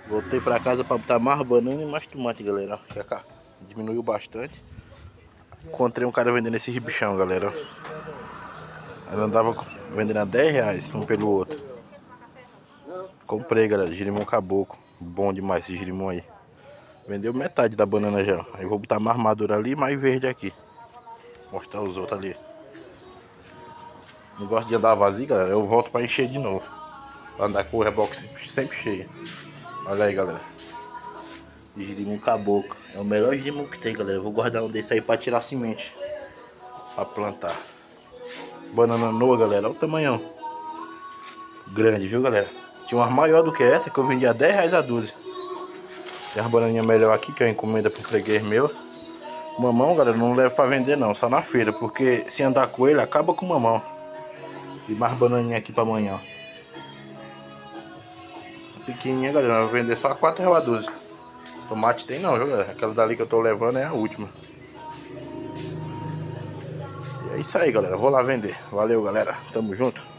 Voltei pra casa pra botar mais banana e mais tomate, galera. Diminuiu bastante. Encontrei um cara vendendo esse ribichão, galera. Ele andava vendendo a 10 reais um pelo outro. Comprei, galera, girimum caboclo. Bom demais esse girimum aí. Vendeu metade da banana já. Aí vou botar mais madura ali e mais verde aqui. Mostrar os outros ali. Não gosto de andar vazio, galera. Eu volto pra encher de novo. Pra andar com o reboque sempre cheio. Olha aí, galera. Girimum caboclo. É o melhor girimum que tem, galera. Eu vou guardar um desse aí pra tirar semente. Pra plantar. Banana noa, galera. Olha o tamanhão. Grande, viu, galera? Tinha umas maior do que essa que eu vendia a 10 reais a dúzia. Tem as bananinhas melhor aqui que eu encomenda pro freguês meu. Mamão, galera, não levo pra vender não. Só na feira. Porque se andar com ele, acaba com o mamão. E mais bananinha aqui pra amanhã. Pequenininha, galera. Eu vou vender só a 4 reais a dúzia. Tomate tem não, viu, galera? Aquela dali que eu tô levando é a última. E é isso aí, galera. Vou lá vender. Valeu, galera. Tamo junto.